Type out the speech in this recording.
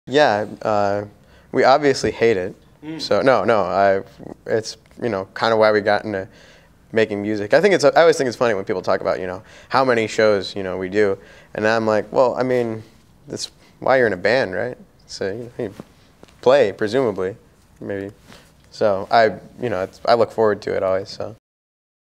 Yeah, we obviously hate it. So no, it's kind of why we got into making music. I always think it's funny when people talk about how many shows we do, and I'm like, well, I mean, that's why you're in a band, right? So you play presumably, maybe. So I look forward to it always. So.